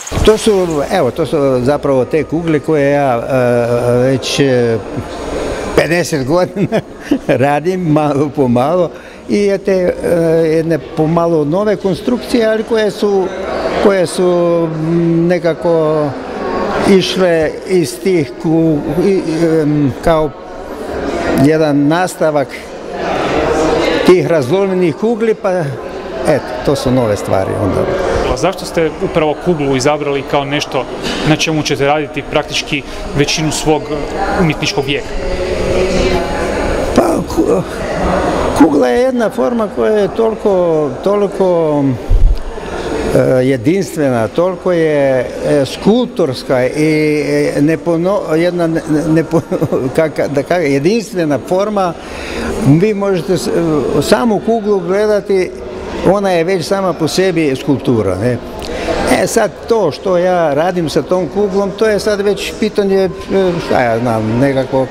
To su zapravo te kugle koje ja već 50 godina radim, malo po malo, i te jedne pomalo nove konstrukcije, ali koje su nekako išle iz tih kao jedan nastavak tih razlomljenih kugli, pa eto, to su nove stvari onda. A zašto ste upravo kuglu izabrali kao nešto na čemu ćete raditi praktički većinu svog umjetničkog vijeka? Pa, kugla je jedna forma koja je toliko jedinstvena, toliko je skulptorska i jedinstvena forma. Vi možete samu kuglu gledati, ona je već sama po sebi skulptura. Sad to što ja radim sa tom kuglom, to je sad već pitanje, šta ja znam, nekakvog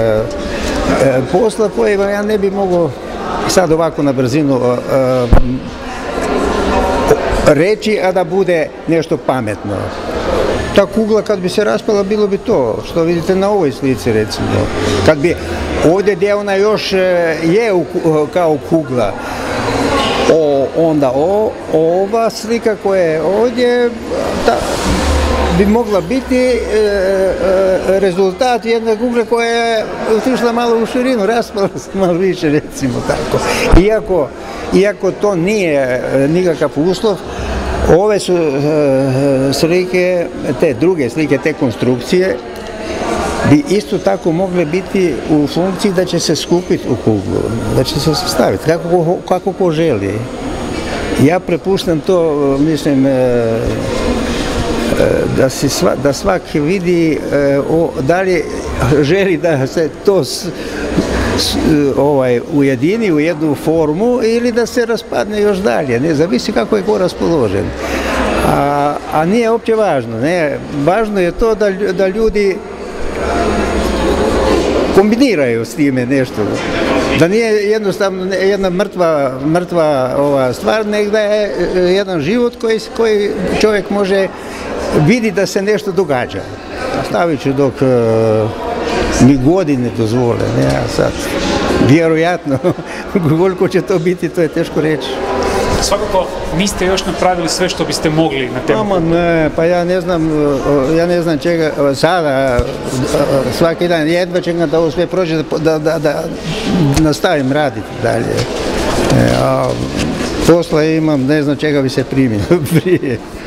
posla koje ja ne bi mogao sad ovako na brzinu reći, a da bude nešto pametno. Ta kugla kad bi se raspala, bilo bi to što vidite na ovoj slici, recimo. Kad bi ovdje gdje ona još je kao kugla, onda ova slika koja je ovdje bi mogla biti rezultat jedne kugle koja je otišla malo u širinu, raspala se malo više, recimo tako. Iako to nije nikakav uslov, ove su slike, te druge slike, te konstrukcije, bi isto tako mogle biti u funkciji da će se skupiti u kuglu, da će se staviti kako ko želi. Ja prepuštam to, mislim, da svak vidi da li želi da se to ujedini u jednu formu ili da se raspadne još dalje, ne zavisi kako je ko raspoložen. A nije uopće važno, ne, važno je to da ljudi kombiniraju s time nešto, da nije jednostavno jedna mrtva stvar, nego da je jedan život koji čovjek može vidjeti da se nešto događa. Stavit ću dok mi godine dozvole, ne, a sad, vjerojatno, koliko će to biti, to je teško reći. Svakako niste još napravili sve što biste mogli na temu. Ne, pa ja ne znam čega sada, svaki dan jedva čekam da ovo sve prođe, da nastavim raditi dalje. Posla imam, ne znam čega bi se primio prije.